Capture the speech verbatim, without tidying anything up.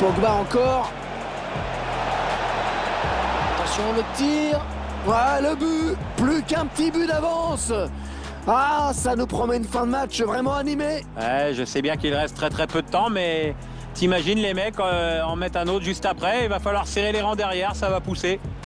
Pogba encore. Attention le tir. Ouais, le but. Plus qu'un petit but d'avance. Ah, ça nous promet une fin de match vraiment animée. Ouais, je sais bien qu'il reste très très peu de temps, mais t'imagines les mecs euh, en mettent un autre juste après. Il va falloir serrer les rangs derrière, ça va pousser.